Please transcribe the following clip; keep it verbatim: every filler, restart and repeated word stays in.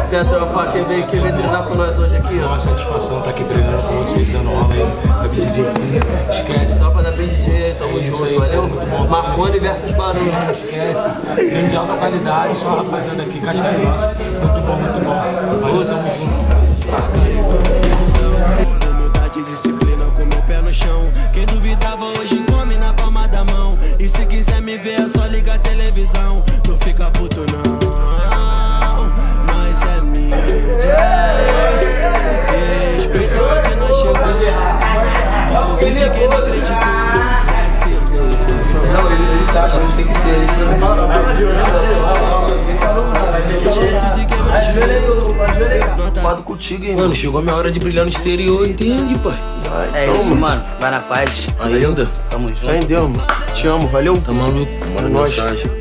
Salve a tropa, quem veio, quem veio treinar com nós hoje aqui, ó. Uma satisfação estar aqui treinando com você, dando aula aí com a B D J. Esquece. Tropa da B D J aí, tamo É isso junto, aí, valeu? muito bom. Marconi versus Barulho. Esquece. Treino de alta qualidade, só rapaziada aqui, Cascarense. Muito bom, muito bom. Valeu, tamo junto. Saca. Humildade e disciplina com meu pé no chão. Quem duvidava hoje come na palma da mão. E se quiser me ver é só ligar a televisão. Não fica puto não, nós é mídia. Respeita onde nós chegamos. Olha o que de quem não acreditou. Desce Não, eles acham que a gente tem que ter. Ele não fala nada. Fado contigo, hein, mano, chegou a minha hora de brilhar no exterior, entende, pai? É então, isso, mano. mano. Vai na paz. Ainda? Tamo junto. Entendeu, mano? Te amo, valeu? Tá maluco? Manda Nós. mensagem.